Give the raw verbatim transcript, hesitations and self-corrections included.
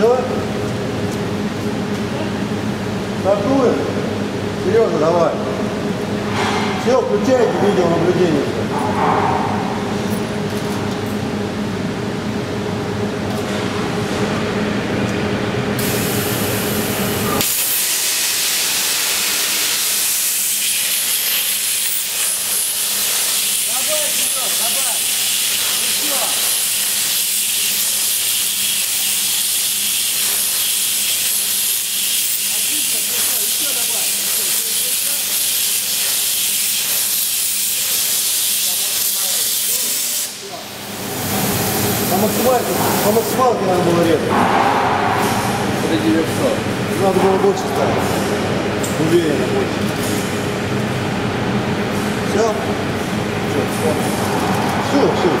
Все? Стартуем? Сережа, давай. Все, включайте видеонаблюдение. По максималке, по максималке надо было резать. Это девятьсот. Надо было больше ставить. Уверенно больше. Все? Все, все. Все, все.